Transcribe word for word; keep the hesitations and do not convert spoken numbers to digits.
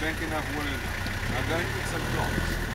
drank enough water. Now go and get some drops.